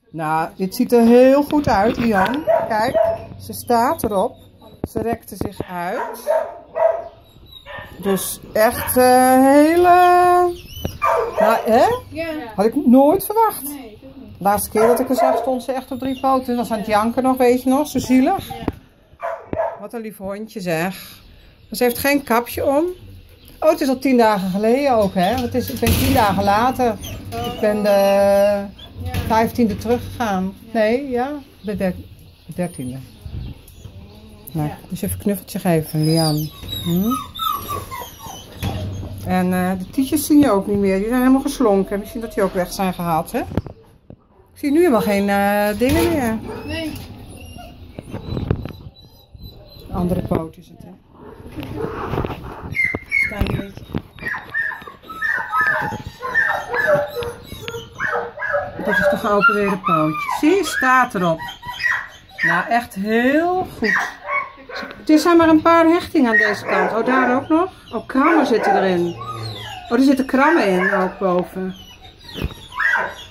Nou, dit ziet er heel goed uit, Lian. Kijk, ze staat erop. Ze rekte zich uit. Dus echt hele... Nou, hè? Ja. Had ik nooit verwacht. Nee, ik ook niet. De laatste keer dat ik er zag, stond ze echt op 3 poten. Ze was aan het janken nog, weet je nog? Zo zielig. Ja. Wat een lief hondje zeg. Maar ze heeft geen kapje om. Oh, het is al 10 dagen geleden ook, hè? Ik ben 10 dagen later. Ik ben de 15e teruggegaan. Nee, ja, de 13e. Nou, dus even een knuffeltje geven, Lian. En de tietjes zie je ook niet meer. Die zijn helemaal geslonken. Misschien dat die ook weg zijn gehaald, hè? Ik zie nu helemaal geen dingen meer. Nee. De andere poot is het, hè? Staan een beetje. Dit is de geopereerde pootje. Zie je, staat erop. Nou, echt heel goed. Er zijn maar een paar hechtingen aan deze kant. Oh, daar ook nog. Oh, krammen zitten erin. Oh, er zitten krammen in, ook boven.